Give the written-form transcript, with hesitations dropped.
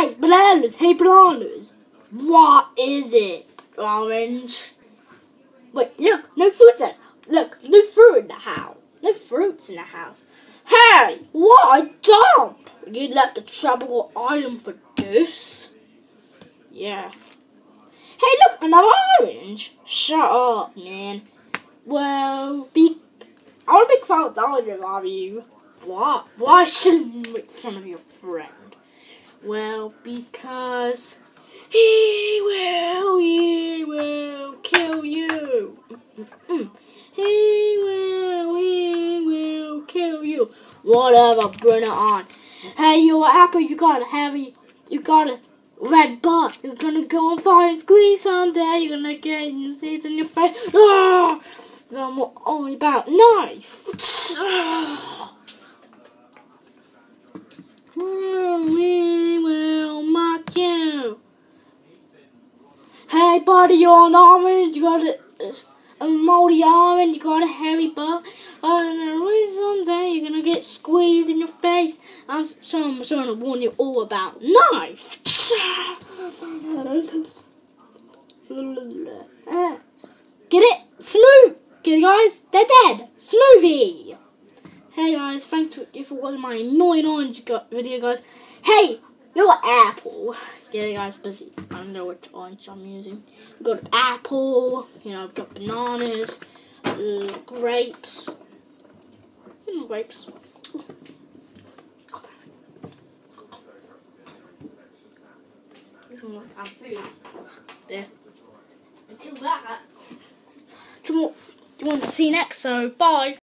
Hey, bananas! Hey, bananas! What is it? Orange? Wait, look, no fruits in. Look, no fruit in the house. No fruits in the house. Hey, what a dump! You left a tropical item for this? Yeah. Hey, look, another orange. Shut up, man. Well, I want to make fun of you. What? Why shouldn't you make fun of your friend? Well, because he will kill you. He will kill you. Whatever, bring it on. Hey, you're Apple, you got a red butt. You're gonna go on fire and squeeze someday. You're gonna get seeds in your face. Ah! So I'm all about knife. We will mock you. Hey, buddy, you're an orange. You got a moldy orange. You got a hairy butt. And someday you're gonna get squeezed in your face. I'm trying to warn you all about knife. Get it? Smooth. Get it, guys? They're dead. Smoothie. Hey guys, thanks for watching my annoying orange video, guys. Hey, you got apple. Get it, guys? Busy. I don't know which orange I'm using. We got apple. You know, got bananas, grapes. Grapes. There. Until that. Do you want to see next? So bye.